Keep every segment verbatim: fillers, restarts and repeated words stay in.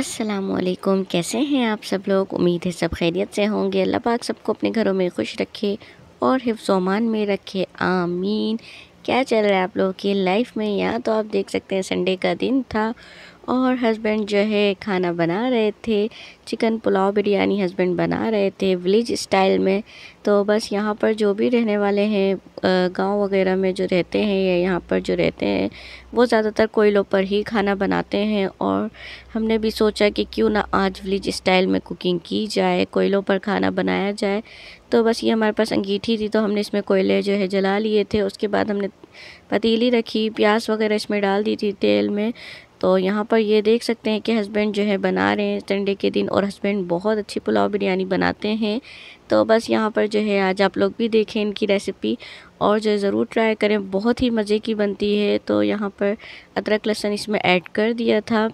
अस्सलामुअलैकुम, कैसे हैं आप सब लोग। उम्मीद है सब खैरियत से होंगे। अल्लाह पाक सबको अपने घरों में खुश रखे और हिफ्ज़ ओ अमान में रखे, आमीन। क्या चल रहा है आप लोगों की लाइफ में। यहाँ तो आप देख सकते हैं संडे का दिन था और हस्बैंड जो है खाना बना रहे थे। चिकन पुलाव बिरयानी हस्बैंड बना रहे थे विलेज स्टाइल में। तो बस यहाँ पर जो भी रहने वाले हैं गांव वगैरह में जो रहते हैं या यहाँ पर जो रहते हैं वो ज़्यादातर कोयलों पर ही खाना बनाते हैं। और हमने भी सोचा कि क्यों ना आज विलेज स्टाइल में कुकिंग की जाए, कोयलों पर खाना बनाया जाए। तो बस ये हमारे पास अंगीठी थी तो हमने इसमें कोयले जो है जला लिए थे। उसके बाद हमने पतीली रखी, प्याज वगैरह इसमें डाल दी थी तेल में। तो यहाँ पर ये देख सकते हैं कि हस्बैंड जो है बना रहे हैं संडे के दिन, और हस्बैंड बहुत अच्छी पुलाव बिरयानी बनाते हैं। तो बस यहाँ पर जो है आज आप लोग भी देखें इनकी रेसिपी और जो ज़रूर ट्राई करें, बहुत ही मज़े की बनती है। तो यहाँ पर अदरक लहसुन इसमें ऐड कर दिया था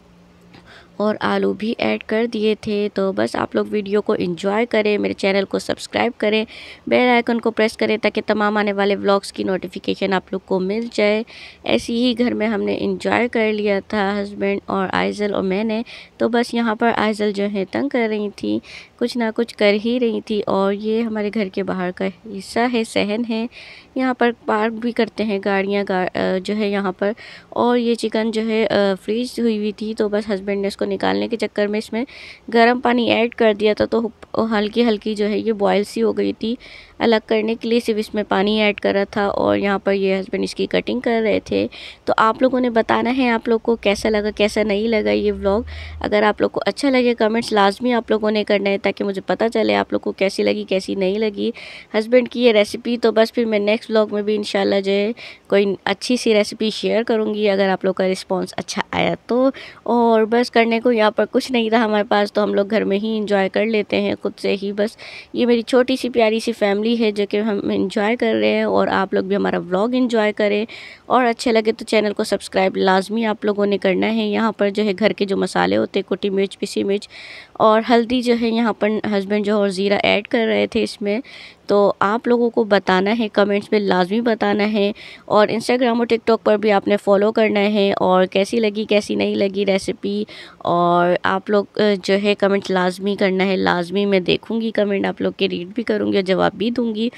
और आलू भी ऐड कर दिए थे। तो बस आप लोग वीडियो को एंजॉय करें, मेरे चैनल को सब्सक्राइब करें, बेल आइकन को प्रेस करें ताकि तमाम आने वाले व्लॉग्स की नोटिफिकेशन आप लोग को मिल जाए। ऐसे ही घर में हमने एंजॉय कर लिया था हस्बैंड और आइज़ल और मैंने। तो बस यहाँ पर आइज़ल जो है तंग कर रही थी, कुछ ना कुछ कर ही रही थी। और ये हमारे घर के बाहर का हिस्सा है, सहन है, यहाँ पर पार्क भी करते हैं गाड़ियाँ गा, जो है यहाँ पर। और ये चिकन जो है फ्रीज हुई हुई थी तो बस हस्बैंड ने इसको निकालने के चक्कर में इसमें गर्म पानी ऐड कर दिया था। तो हल्की हल्की जो है ये बॉयल सी हो गई थी। अलग करने के लिए सिर्फ इसमें पानी ऐड करा था और यहाँ पर ये हस्बैंड इसकी कटिंग कर रहे थे। तो आप लोगों ने बताना है आप लोग को कैसा लगा कैसा नहीं लगा ये व्लॉग। अगर आप लोग को अच्छा लगे कमेंट्स लाजमी आप लोगों ने करना है ताकि मुझे पता चले आप लोग को कैसी लगी कैसी नहीं लगी हस्बैंड की ये रेसिपी। तो बस फिर मैं नेक्स्ट व्लॉग में भी इंशाल्लाह जो है कोई अच्छी सी रेसिपी शेयर करूँगी अगर आप लोग का रिस्पॉन्स अच्छा आया तो। और बस करने को यहाँ पर कुछ नहीं था हमारे पास, तो हम लोग घर में ही इंजॉय कर लेते हैं खुद से ही। बस ये मेरी छोटी सी प्यारी सी फैमिली है जो कि हम इंजॉय कर रहे हैं और आप लोग भी हमारा व्लॉग इंजॉय करें। और अच्छे लगे तो चैनल को सब्सक्राइब लाजमी आप लोगों ने करना है। यहाँ पर जो है घर के जो मसाले होते हैं, कुटी मिर्च, पिसी मिर्च और हल्दी जो है यहाँ पर हस्बैंड जो और ज़ीरा ऐड कर रहे थे इसमें। तो आप लोगों को बताना है, कमेंट्स में लाजमी बताना है। और इंस्टाग्राम और टिकटॉक पर भी आपने फॉलो करना है और कैसी लगी कैसी नहीं लगी रेसिपी। और आप लोग जो है कमेंट लाजमी करना है, लाजमी मैं देखूँगी कमेंट आप लोग के, रीड भी करूँगी और जवाब भी दूँगी।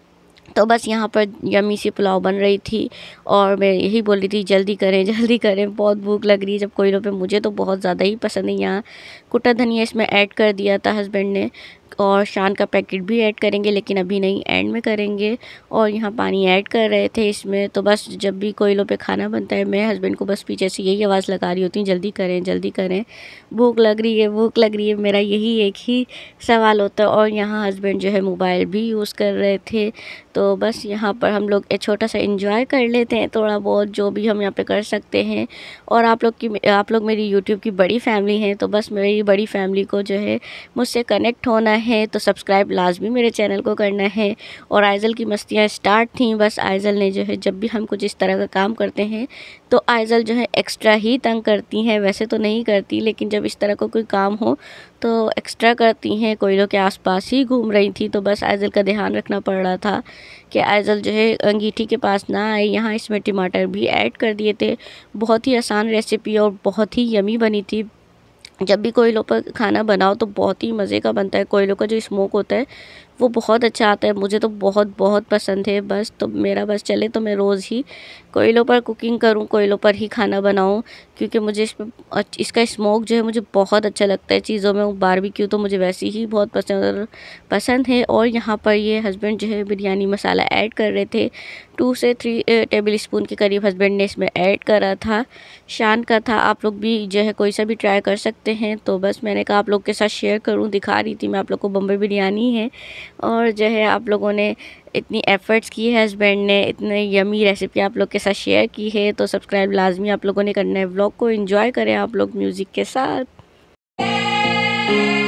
तो बस यहाँ पर यम्मी सी पुलाव बन रही थी और मैं यही बोल रही थी जल्दी करें जल्दी करें, बहुत भूख लग रही है। जब कोयलों पे मुझे तो बहुत ज़्यादा ही पसंद है। यहाँ कुटा धनिया इसमें ऐड कर दिया था हस्बैंड ने और शान का पैकेट भी ऐड करेंगे लेकिन अभी नहीं, एंड में करेंगे। और यहाँ पानी ऐड कर रहे थे इसमें। तो बस जब भी कोयलों पे खाना बनता है मैं हस्बैंड को बस पीछे से यही आवाज़ लगा रही होती हूँ जल्दी करें जल्दी करें, भूख लग रही है भूख लग रही है, मेरा यही एक ही सवाल होता है। और यहाँ हस्बैंड जो है मोबाइल भी यूज़ कर रहे थे। तो बस यहाँ पर हम लोग एक छोटा सा इंजॉय कर लेते हैं, थोड़ा बहुत जो भी हम यहाँ पे कर सकते हैं। और आप लोग की आप लोग मेरी यूट्यूब की बड़ी फैमिली हैं तो बस मेरी बड़ी फैमिली को जो है मुझसे कनेक्ट होना है तो सब्सक्राइब लाजमी मेरे चैनल को करना है। और आइज़ल की मस्तियाँ स्टार्ट थी। बस आइज़ल ने जो है जब भी हम कुछ इस तरह का काम करते हैं तो आइज़ल जो है एक्स्ट्रा ही तंग करती हैं, वैसे तो नहीं करती लेकिन जब इस तरह का कोई काम हो तो एक्स्ट्रा करती हैं। कोयलों के आसपास ही घूम रही थी तो बस आइज़ल का ध्यान रखना पड़ रहा था कि आइज़ल जो है अंगीठी के पास ना आए। यहाँ इसमें टमाटर भी ऐड कर दिए थे। बहुत ही आसान रेसिपी और बहुत ही यमी बनी थी। जब भी कोयलों पर खाना बनाओ तो बहुत ही मज़े का बनता है। कोयलों का जो स्मोक होता है वो बहुत अच्छा आता है, मुझे तो बहुत बहुत पसंद है। बस तो मेरा बस चले तो मैं रोज़ ही कोयलों पर कुकिंग करूं, कोयलों पर ही खाना बनाऊं क्योंकि मुझे इसमें इसका स्मोक जो है मुझे बहुत अच्छा लगता है चीज़ों में। बारबेक्यू तो मुझे वैसे ही बहुत पसंद पसंद है। और यहाँ पर ये हस्बैंड जो है बिरयानी मसाला ऐड कर रहे थे, टू से थ्री टेबल स्पून के करीब हस्बैंड ने इसमें ऐड करा था। शान का था, आप लोग भी जो है कोई सा भी ट्राई कर सकते हैं। तो बस मैंने कहा आप लोग के साथ शेयर करूं, दिखा रही थी मैं आप लोग को बम्बई बिरयानी है। और जो है आप लोगों ने इतनी एफ़र्ट्स की है, हस्बैंड ने इतने यमी रेसिपी आप लोग के साथ शेयर की है तो सब्सक्राइब लाजमी आप लोगों ने करना है। व्लॉग को एंजॉय करें आप लोग म्यूज़िक के साथ।